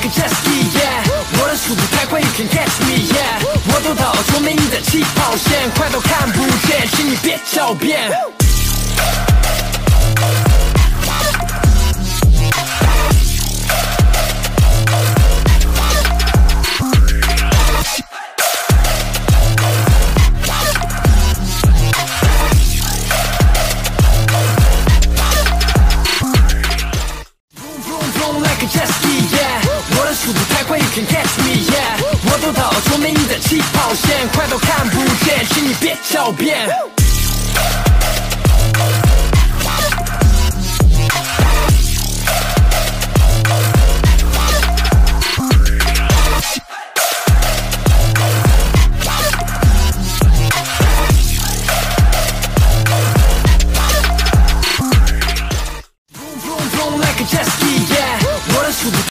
like a jet ski, yeah 我的速度太快 you can catch me, yeah 我都到做美丽的起跑线，快到看不见，请你别狡辩。Jet ski, yeah 我的速度太快 you can catch me, yeah 我都到做美丽的起跑线，快到看不见，请你别狡辩。Jet ski, yeah 我的速度